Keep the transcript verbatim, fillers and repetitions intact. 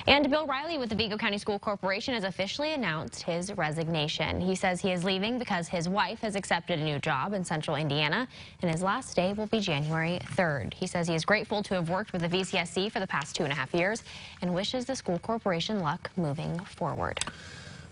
And Bill Riley with the Vigo County School Corporation has officially announced his resignation. He says he is leaving because his wife has accepted a new job in central Indiana, and his last day will be January third. He says he is grateful to have worked with the V C S C for the past two and a half years and wishes the school corporation luck moving forward.